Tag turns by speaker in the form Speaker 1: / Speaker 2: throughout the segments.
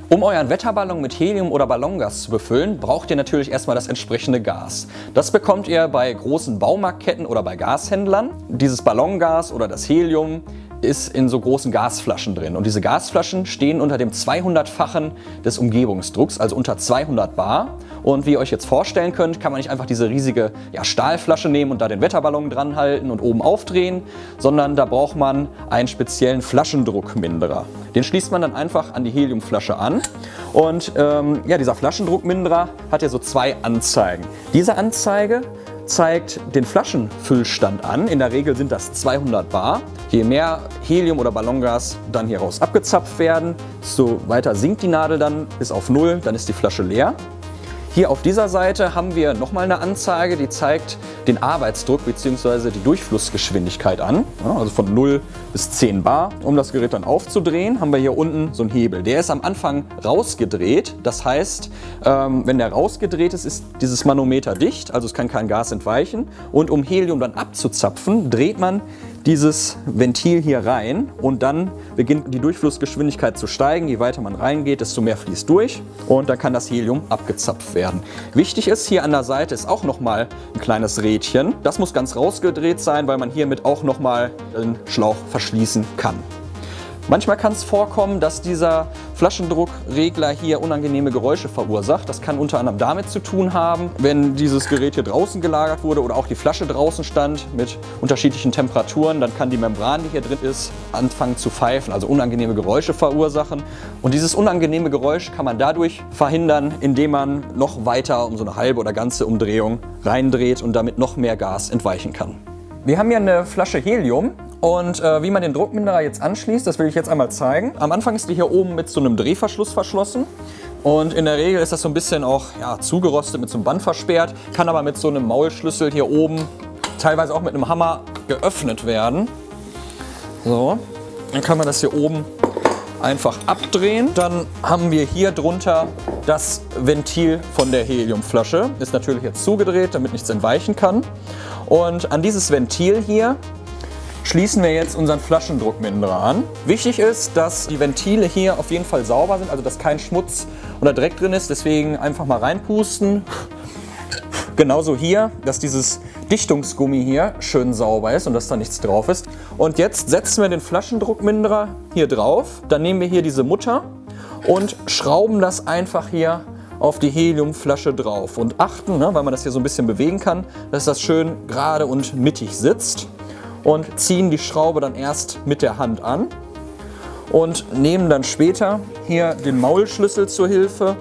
Speaker 1: Um euren Wetterballon mit Helium oder Ballongas zu befüllen, braucht ihr natürlich erstmal das entsprechende Gas. Das bekommt ihr bei großen Baumarktketten oder bei Gashändlern. Dieses Ballongas oder das Helium ist in so großen Gasflaschen drin. Und diese Gasflaschen stehen unter dem 200-fachen des Umgebungsdrucks, also unter 200 Bar. Und wie ihr euch jetzt vorstellen könnt, kann man nicht einfach diese riesige Stahlflasche nehmen und da den Wetterballon dran halten und oben aufdrehen, sondern da braucht man einen speziellen Flaschendruckminderer. Den schließt man dann einfach an die Heliumflasche an. Und dieser Flaschendruckminderer hat ja so zwei Anzeigen. Diese Anzeige zeigt den Flaschenfüllstand an. In der Regel sind das 200 Bar. Je mehr Helium oder Ballongas dann hier raus abgezapft werden, desto weiter sinkt die Nadel dann bis auf 0, dann ist die Flasche leer. Hier auf dieser Seite haben wir nochmal eine Anzeige, die zeigt den Arbeitsdruck bzw. die Durchflussgeschwindigkeit an, also von 0 bis 10 Bar. Um das Gerät dann aufzudrehen, haben wir hier unten so einen Hebel. Der ist am Anfang rausgedreht, das heißt, wenn der rausgedreht ist, ist dieses Manometer dicht, also es kann kein Gas entweichen. Und um Helium dann abzuzapfen, dreht man dieses Ventil hier rein und dann beginnt die Durchflussgeschwindigkeit zu steigen. Je weiter man reingeht, desto mehr fließt durch und dann kann das Helium abgezapft werden. Wichtig ist, hier an der Seite ist auch nochmal ein kleines Rädchen. Das muss ganz rausgedreht sein, weil man hiermit auch nochmal den Schlauch verschließen kann. Manchmal kann es vorkommen, dass dieser Flaschendruckregler hier unangenehme Geräusche verursacht. Das kann unter anderem damit zu tun haben, wenn dieses Gerät hier draußen gelagert wurde oder auch die Flasche draußen stand mit unterschiedlichen Temperaturen, dann kann die Membran, die hier drin ist, anfangen zu pfeifen, also unangenehme Geräusche verursachen. Und dieses unangenehme Geräusch kann man dadurch verhindern, indem man noch weiter um so eine halbe oder ganze Umdrehung reindreht und damit noch mehr Gas entweichen kann. Wir haben hier eine Flasche Helium. Und wie man den Druckminderer jetzt anschließt, das will ich jetzt einmal zeigen. Am Anfang ist die hier oben mit so einem Drehverschluss verschlossen. Und in der Regel ist das so ein bisschen auch zugerostet, mit so einem Band versperrt. Kann aber mit so einem Maulschlüssel hier oben, teilweise auch mit einem Hammer, geöffnet werden. So, dann kann man das hier oben einfach abdrehen. Dann haben wir hier drunter das Ventil von der Heliumflasche. Ist natürlich jetzt zugedreht, damit nichts entweichen kann. Und an dieses Ventil hier schließen wir jetzt unseren Flaschendruckminderer an. Wichtig ist, dass die Ventile hier auf jeden Fall sauber sind, also dass kein Schmutz oder Dreck drin ist. Deswegen einfach mal reinpusten. Genauso hier, dass dieses Dichtungsgummi hier schön sauber ist und dass da nichts drauf ist. Und jetzt setzen wir den Flaschendruckminderer hier drauf. Dann nehmen wir hier diese Mutter und schrauben das einfach hier auf die Heliumflasche drauf. Und achten, weil man das hier so ein bisschen bewegen kann, dass das schön gerade und mittig sitzt. Und ziehen die Schraube dann erst mit der Hand an und nehmen dann später hier den Maulschlüssel zur Hilfe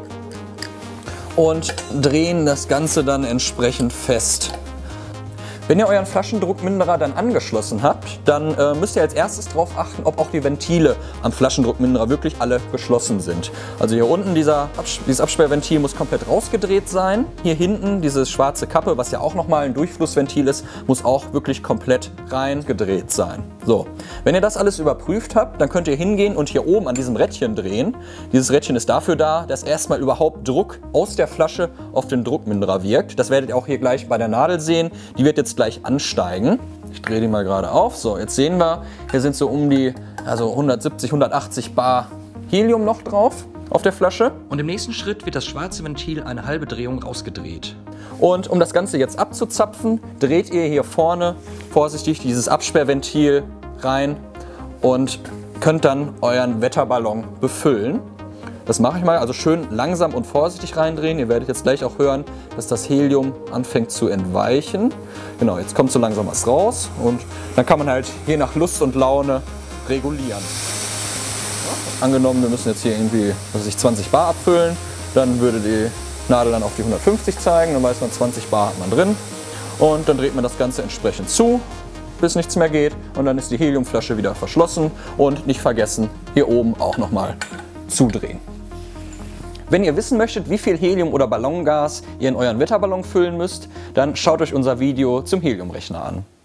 Speaker 1: und drehen das Ganze dann entsprechend fest. Wenn ihr euren Flaschendruckminderer dann angeschlossen habt, dann müsst ihr als erstes darauf achten, ob auch die Ventile am Flaschendruckminderer wirklich alle geschlossen sind. Also hier unten dieses Absperrventil muss komplett rausgedreht sein. Hier hinten diese schwarze Kappe, was ja auch nochmal ein Durchflussventil ist, muss auch wirklich komplett reingedreht sein. So, wenn ihr das alles überprüft habt, dann könnt ihr hingehen und hier oben an diesem Rädchen drehen. Dieses Rädchen ist dafür da, dass erstmal überhaupt Druck aus der Flasche auf den Druckminderer wirkt. Das werdet ihr auch hier gleich bei der Nadel sehen. Die wird jetzt gleich ansteigen. Ich drehe die mal gerade auf. So, jetzt sehen wir, hier sind so um die 170, 180 Bar Helium noch drauf auf der Flasche. Und im nächsten Schritt wird das schwarze Ventil eine halbe Drehung rausgedreht. Und um das Ganze jetzt abzuzapfen, dreht ihr hier vorne vorsichtig dieses Absperrventil rein und könnt dann euren Wetterballon befüllen. Das mache ich mal, also schön langsam und vorsichtig reindrehen. Ihr werdet jetzt gleich auch hören, dass das Helium anfängt zu entweichen. Genau, jetzt kommt so langsam was raus und dann kann man halt je nach Lust und Laune regulieren. Angenommen, wir müssen jetzt hier irgendwie 20 Bar abfüllen, dann würde die Nadel dann auf die 150 zeigen, dann weiß man, 20 Bar hat man drin. Und dann dreht man das Ganze entsprechend zu, bis nichts mehr geht. Und dann ist die Heliumflasche wieder verschlossen und nicht vergessen, hier oben auch nochmal zudrehen. Wenn ihr wissen möchtet, wie viel Helium oder Ballongas ihr in euren Wetterballon füllen müsst, dann schaut euch unser Video zum Heliumrechner an.